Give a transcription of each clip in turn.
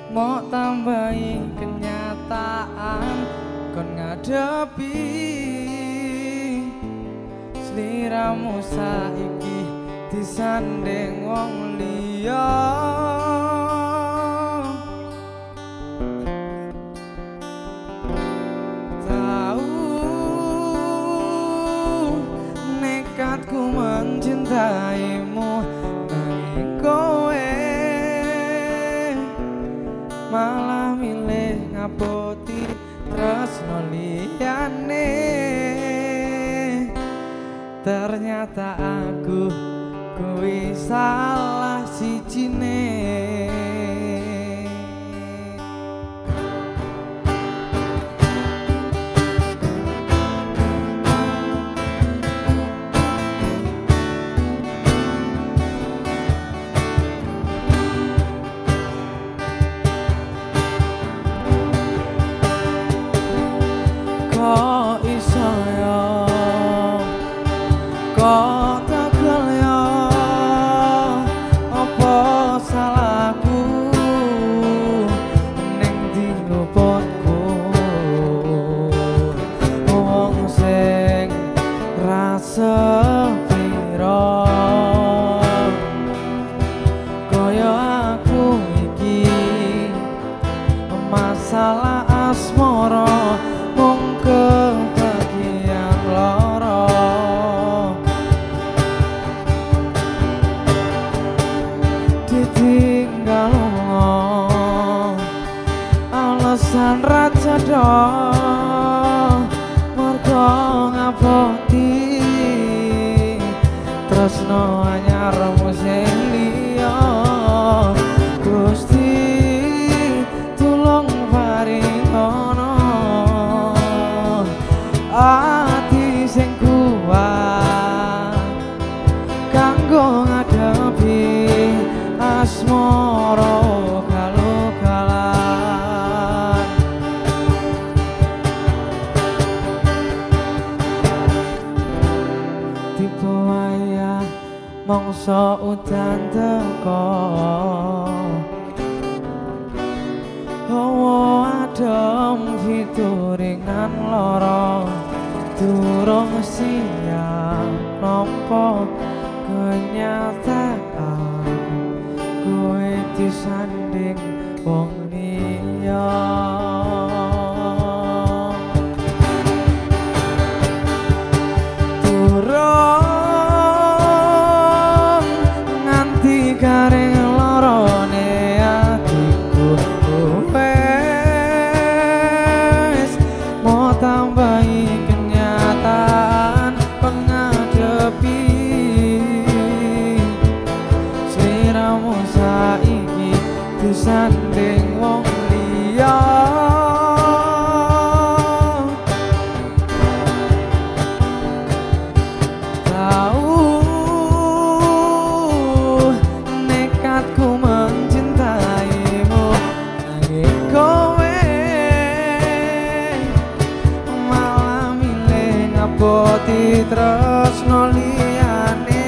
mau tambahi kenyataan kon ngadepi sliramu saiki disanding wong liya. Nekatku mencintaimu nanging kowe malah milih ngaboti tresno liyane. Ternyata aku kuwi salah sijine. Kok iso ya, kok tegel ya, apa salahku ning diluputku wong sing rasa piro kaya aku iki. Masalah asmara mung kebagian loro, ditinggal lunga alasan ra cedha mergo ngaboti tresno anyarmu sing liya. Gusti tulung paringono ati sing kuat kanggo ngadepi asmara galugalan. Tiba wayah mangsa udan teko, hawa adem fituringan lara, durung siap nampa kenyataan kowe disanding wong liya. Durung nganti garing larane atiku wes mau tambahi kenyataan pengadepi sliramu saiki disanding wong liya. Tahu nekatku mencintaimu nanging kowe malah milih ngaboti tresno liyane.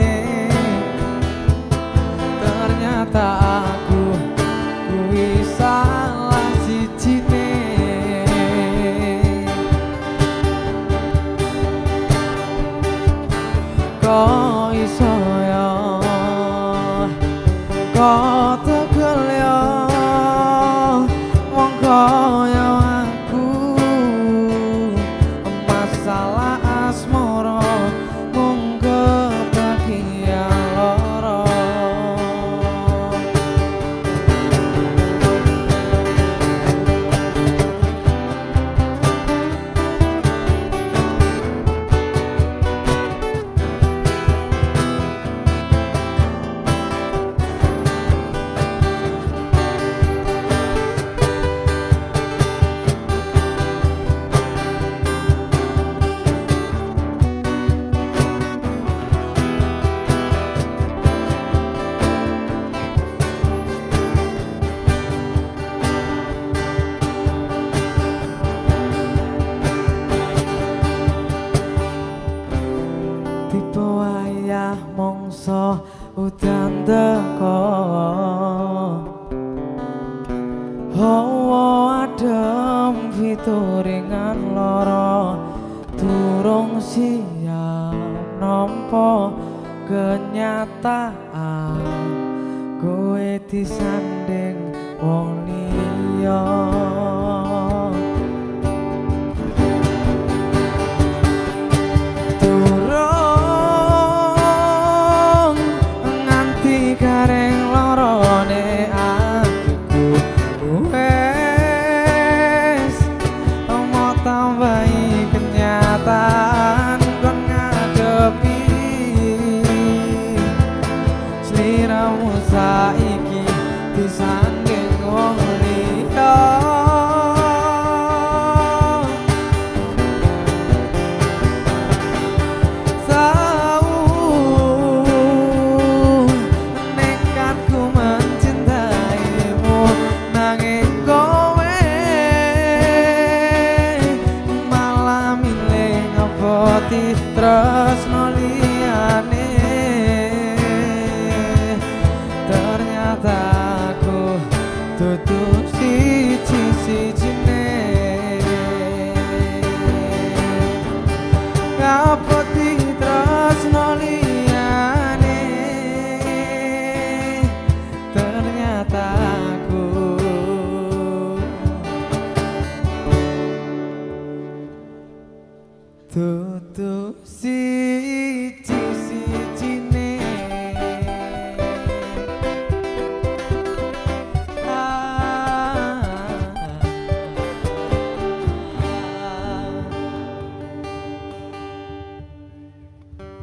Ternyata aku kuwi turingan loro durung siap nampa kenyataan kowe disanding wong liya durung nganti gareng lorone atiku wes mau tambahi kenyataan kon ngadepi sliramu saiki disanding wong